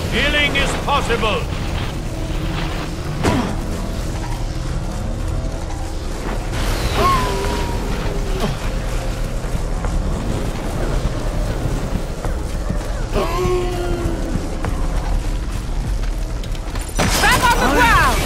Healing is possible! Back on the ground!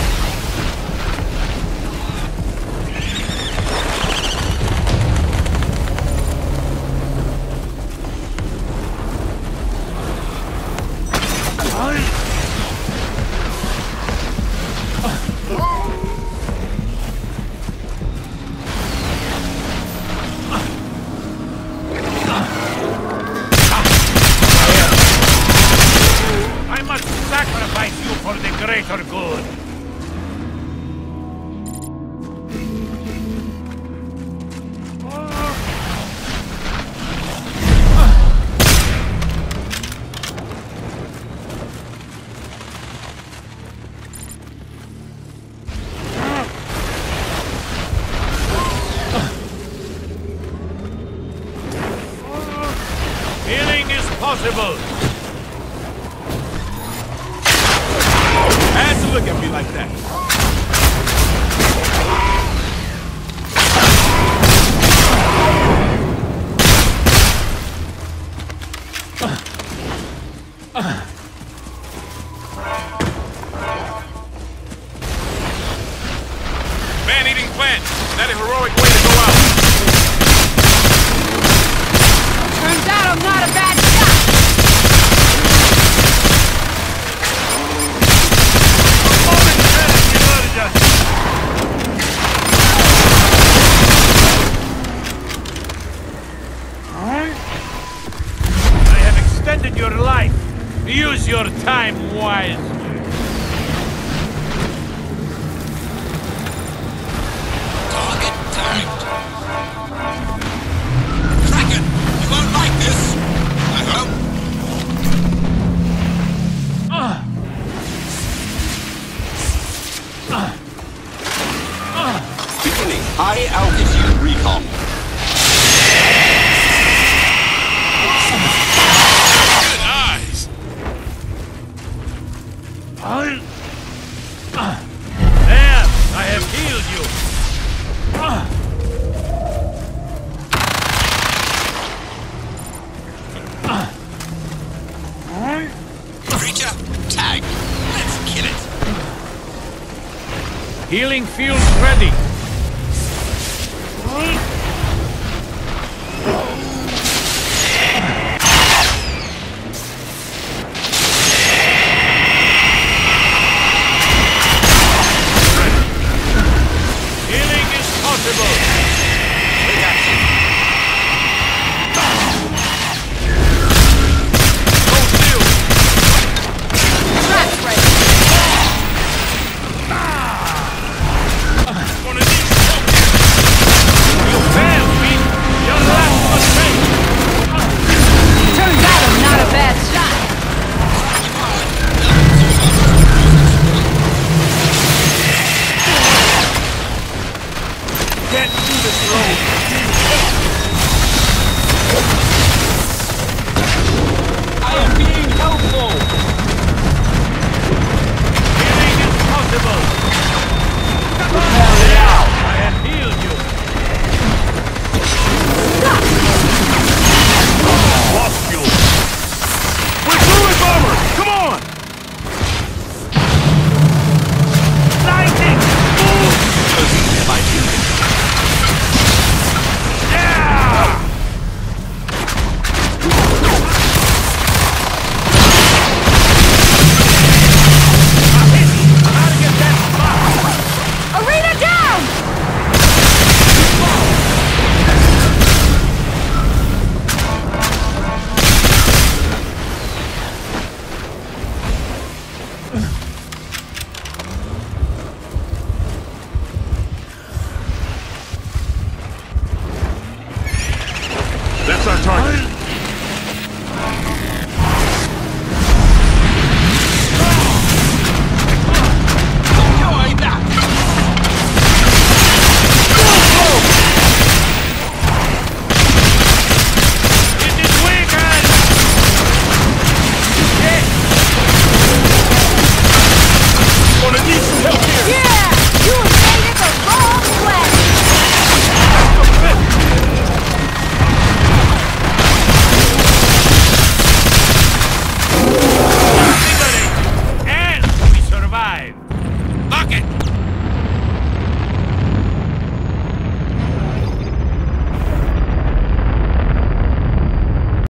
Sacrifice you for the greater good! Healing is possible! Had to look at me like that. Man-eating plant. Not a heroic way to go out. Turns out I'm not a bad shot! I have extended your life. Use your time wisely. Target tagged. Kraken, you won't like this. I hope. Beginning high altitude recon. Good eyes. There! I have healed you! Creature tagged. Let's kill it. Healing fields ready!